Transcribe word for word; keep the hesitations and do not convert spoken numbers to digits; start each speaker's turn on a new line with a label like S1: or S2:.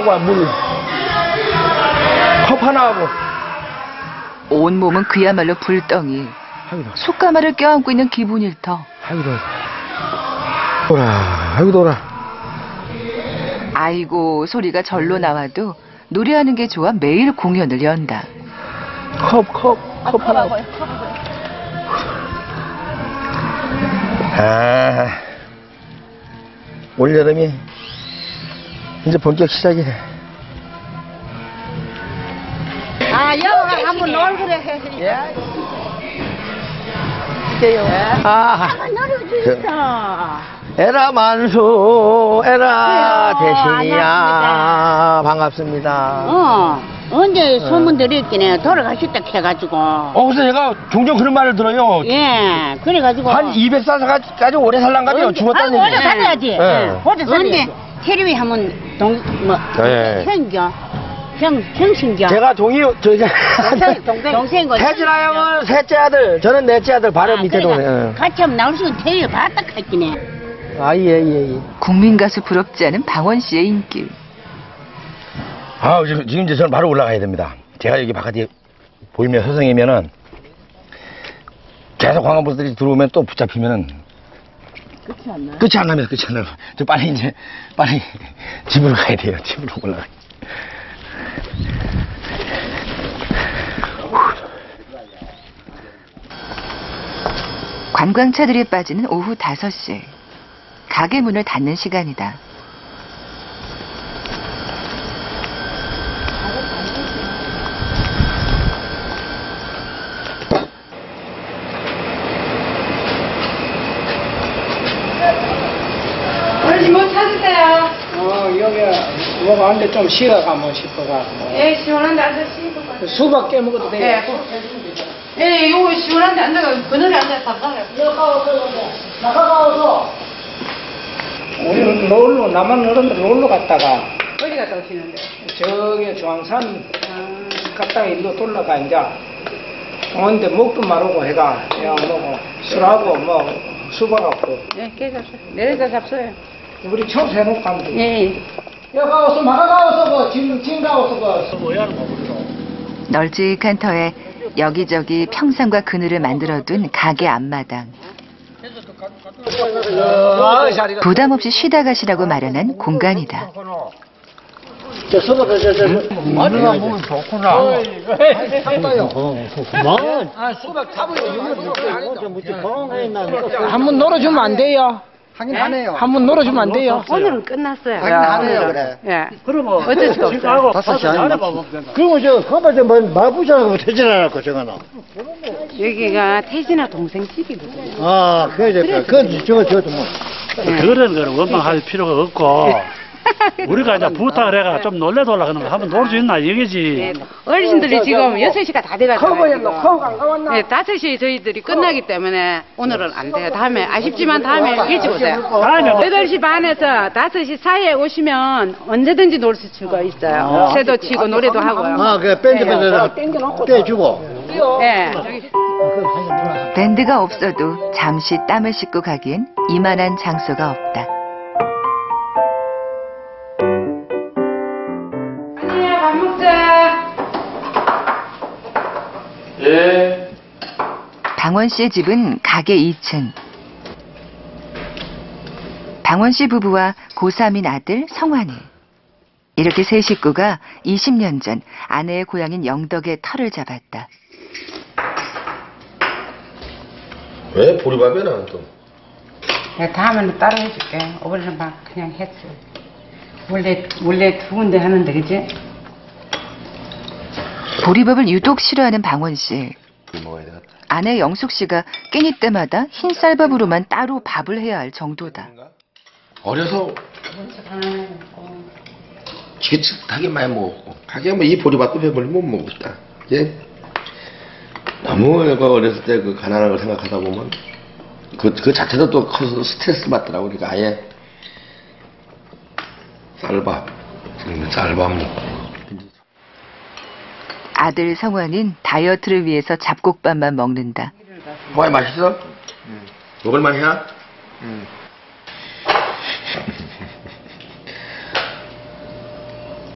S1: 봐, 물. 컵 하나 하고.
S2: 온몸은 그야말로 불덩이. 속가마를 껴안고 있는 기분일 터.
S1: 아이고, 돌아. 아이고, 돌아.
S2: 아이고 소리가 절로 나와도 노래하는 게 좋아 매일 공연을 연다.
S1: 컵, 컵, 컵 하나 하고. 아, 올여름이 이제 본격 시작이네.
S3: 아, 여기가 한번 놀그래 해.
S1: 예.
S3: 아, 놀아주있어.
S1: 에라 만수, 에라
S3: 그래요.
S1: 대신이야. 반갑습니다.
S3: 어, 언제 소문 들었기네. 돌아가셨다 해가지고.
S1: 어, 그래서 제가 종종 그런 말을 들어요.
S3: 예, 그래가지고.
S1: 한 이백 살까지 오래 살란가요? 죽었다는
S3: 오래
S1: 얘기.
S3: 살아야지.
S1: 예.
S3: 오래 살아야지. 텔레비 하면 동, 뭐,
S1: 예.
S3: 형겨. 형, 형신겨.
S1: 제가 동이, 저, 이제.
S3: 동생, 동생. 동생 거.
S1: 태진아 형은 셋째 아들, 저는 넷째 아들, 바로
S3: 아,
S1: 밑에
S3: 그러니까
S1: 동네.
S3: 같이 하면 나올 수 있는 텔레비 봤다 했기네.
S1: 아, 예, 예, 예.
S2: 국민 가수 부럽지 않은 방원 씨의 인기.
S1: 아, 지금, 지금 이제 저는 바로 올라가야 됩니다. 제가 여기 바깥에 보이면 서성이면은 계속 관광버스들이 들어오면 또 붙잡히면은
S3: 끝이 안 나.
S1: 끝이 안 나면 끝이 안 나요. 저 빨리 이제 빨리 집으로 가야 돼요. 집으로 올라가.
S2: 관광차들이 빠지는 오후 다섯 시. 가게 문을 닫는 시간이다.
S4: 어르신 뭐 찾으세요?
S5: 어, 여기, 뭐가 한데 좀 쉬어가면 싶어가지고.
S4: 예, 시원한데 앉아 쉬고.
S5: 수박 깨먹어도 돼요?
S4: 예, 예, 요거 시원한데 앉아가 그늘에 앉아 답답해요.
S5: 나가가서. 우리는 놀러, 남한 어른들 놀러 갔다가,
S4: 어디 갔다 오시는데?
S5: 저기 중앙산 갔다가 일로 돌아가, 이제. 근데 먹도 마르고 해가, 야, 뭐고, 술하고, 뭐, 수박하고.
S4: 예, 깨잡수. 내려서 잡수요.
S5: 우리 처음 해놓고 가면 돼.
S4: 예.
S5: 야, 가서, 나가가서, 그, 지금, 지금 가서, 그, 뭐야, 뭐,
S2: 널찍한 터에 여기저기 평상과 그늘을 만들어둔 가게 앞마당. 부담 없이 쉬다 가시라고 마련한 공간이다.
S5: 저 수박, 저, 저,
S1: 마누라 보면 좋구나.
S5: 그만. 아, 수박 잡으려고. 한번 놀아주면 안 돼요?
S1: 하긴 하네요.
S5: 한번 놀아주면 안 돼요?
S4: 오늘은 끝났어요.
S1: 하긴 하네요, 그래.
S4: 예. 그러면 어쩔 수가 없어요.
S1: 다섯 시 아니면.
S6: 그러면 저 가봐도 마부자라고 태진하라고 저거는.
S4: 여기가 태진아 동생 집이거든요.
S6: 아, 그래, 그건 저거 저거 뭐.
S7: 그런 거는 원망할 필요가 없고 우리가 이제 부탁을 해가 좀 놀래달라 그러는 거 한번 놀 수 있나 이거지.
S4: 네. 어르신들이 지금 여섯 시가 다 돼가지고.
S5: 커버였노, 커버가 안 가왔나?
S4: 네, 다섯 시에 저희들이 끝나기 때문에 오늘은 안 돼요. 다음에, 아쉽지만 다음에 일찍 오세요.
S7: 다음에 뭐-
S4: 여덟 시 반에서 다섯 시 사이에 오시면 언제든지 놀 수 수가 있어요. 새도 치고 노래도 하고요.
S6: 아, 그 밴드 밴드 떼주고.
S4: 예.
S2: 밴드가 없어도 잠시 땀을 씻고 가기엔 이만한 장소가 없다.
S4: 아니야, 밥 먹자.
S1: 예.
S2: 방원 씨의 집은 가게 이 층. 방원 씨 부부와 고삼인 아들 성환이. 이렇게 세 식구가 이십 년 전 아내의 고향인 영덕의 터를 잡았다.
S1: 왜 보리밥이야, 나는 또?
S4: 내가 다음에는 따로 해줄게. 오늘은 막 그냥 했어. 원래, 원래 두 군데 하는데, 그지?
S2: 보리밥을 유독 싫어하는 방원 씨.
S1: 먹어야 되겠다.
S2: 아내 영숙 씨가 끼니 때마다 흰 쌀밥으로만 따로 밥을 해야 할 정도다.
S1: 어려서 지긋하게 많이 먹었고, 하게 뭐 이 보리밥도 배불리 못 먹었다. 이제 너무 그 어렸을 때 그 가난한 걸 생각하다 보면 그, 그 자체도 또 커서 스트레스 받더라고. 그러니까 아예 쌀밥, 쌀밥 먹고.
S2: 아들 성환은 다이어트를 위해서 잡곡밥만 먹는다.
S1: 뭐야, 맛있어? 응. 먹을만 해야? 응.